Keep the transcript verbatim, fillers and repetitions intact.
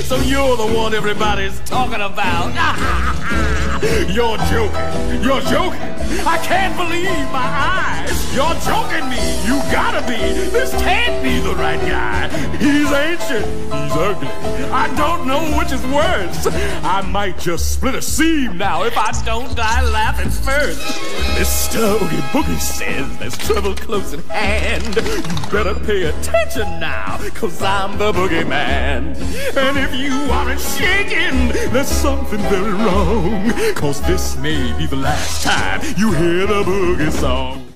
So you're the one everybody's talking about. You're joking. You're joking. I can't believe my eyes. You're joking me. You gotta be. This can't be the right guy. He's ancient. He's ugly. I don't know which is worse. I might just split a seam now if I don't die laughing first. Mister Oogie Boogie says there's trouble close at hand. You better pay attention now, cause I'm the boogeyman. And if you aren't shaking, there's something very wrong, cause this may be the last time you hear the boogie song.